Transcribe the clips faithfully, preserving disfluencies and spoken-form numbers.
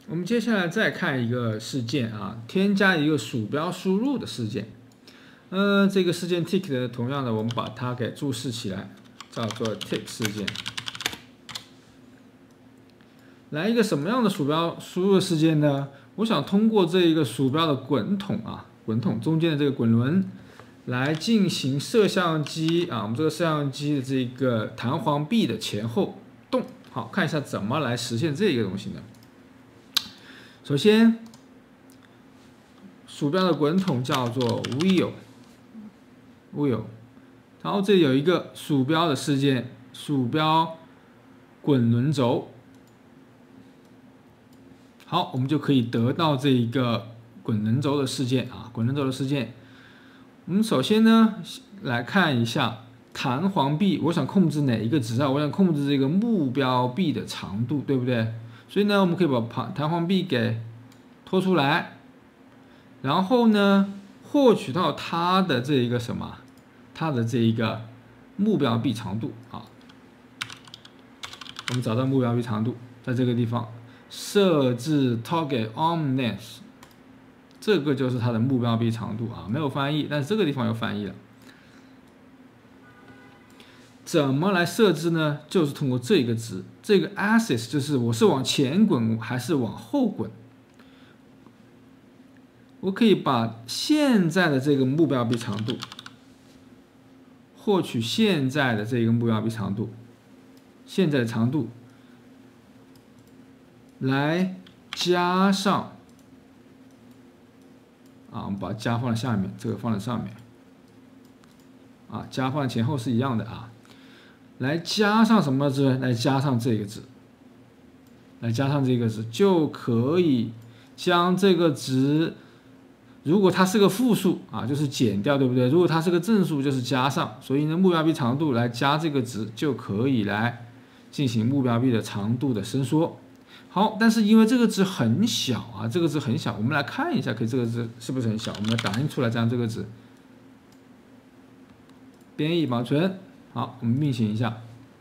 我们接下来再看一个事件啊，添加一个鼠标输入的事件。呃，这个事件 tick 的同样的，我们把它给注释起来，叫做 tick 事件。来一个什么样的鼠标输入的事件呢？我想通过这一个鼠标的滚筒啊，滚筒中间的这个滚轮，来进行摄像机啊，我们这个摄像机的这个弹簧臂的前后动。好，看一下怎么来实现这个东西呢？首先，鼠标的滚筒叫做 wheel，wheel， 然后这里有一个鼠标的事件，鼠标滚轮轴。好，我们就可以得到这一个滚轮轴的事件啊，滚轮轴的事件。我们首先呢，来看一下弹簧臂，我想控制哪一个值啊？我想控制这个目标臂的长度，对不对？所以呢，我们可以把弹簧臂给拖出来，然后呢，获取到它的这一个什么，它的这一个目标臂长度啊。我们找到目标臂长度，在这个地方。设置 target arm length， 这个就是它的目标臂长度啊，没有翻译，但是这个地方有翻译了。怎么来设置呢？就是通过这个值，这个 axis 就是我是往前滚还是往后滚。我可以把现在的这个目标臂长度，获取现在的这个目标臂长度，现在的长度。来加上啊，我们把加放在下面，这个放在上面啊，加放前后是一样的啊。来加上什么值？来加上这个值，来加上这个值，就可以将这个值，如果它是个负数啊，就是减掉，对不对？如果它是个正数，就是加上。所以呢，目标臂长度来加这个值，就可以来进行目标臂的长度的伸缩。好，但是因为这个值很小啊，这个值很小，我们来看一下，可以这个值是不是很小？我们来打印出来，这样这个值，编译保存。好，我们运行一下。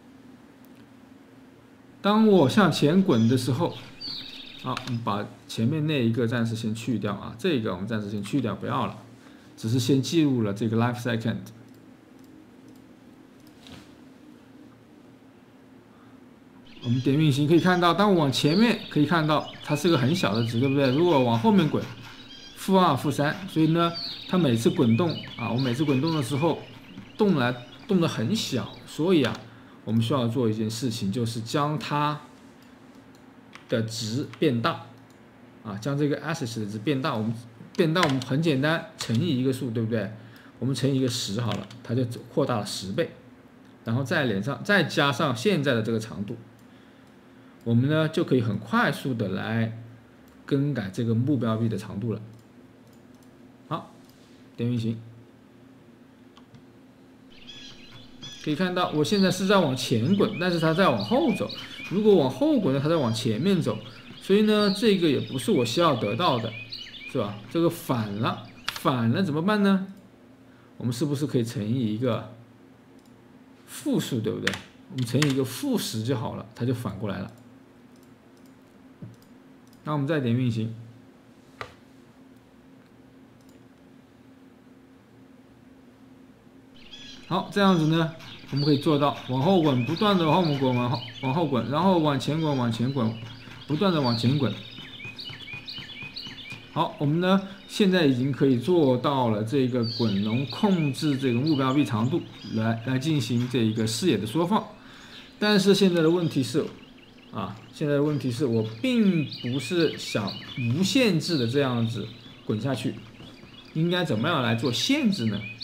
当我向前滚的时候，好，我们把前面那一个暂时先去掉啊，这个我们暂时先去掉，不要了，只是先记录了这个 life second。我们点运行可以看到，当我往前面可以看到它是个很小的值，对不对？如果往后面滚，负二、负三，所以呢，它每次滚动啊，我每次滚动的时候，动来动得很小，所以啊，我们需要做一件事情，就是将它的值变大，啊，将这个 axis 的值变大。我们变大，我们很简单，乘以一个数，对不对？我们乘以一个十好了，它就扩大了十倍，然后再连上，再加上现在的这个长度。我们呢就可以很快速的来更改这个目标臂的长度了。好，点运行，可以看到我现在是在往前滚，但是它在往后走。如果往后滚呢，它在往前面走，所以呢这个也不是我需要得到的，是吧？这个反了，反了怎么办呢？我们是不是可以乘以一个负数，对不对？我们乘以一个负十就好了，它就反过来了。那我们再点运行，好，这样子呢，我们可以做到往后滚，不断的往后滚，往后往后滚，然后往前滚，往前滚，不断的往前滚。好，我们呢现在已经可以做到了这个滚轮控制这个目标臂长度，来来进行这一个视野的缩放。但是现在的问题是。啊，现在的问题是我并不是想无限制的这样子滚下去，应该怎么样来做限制呢？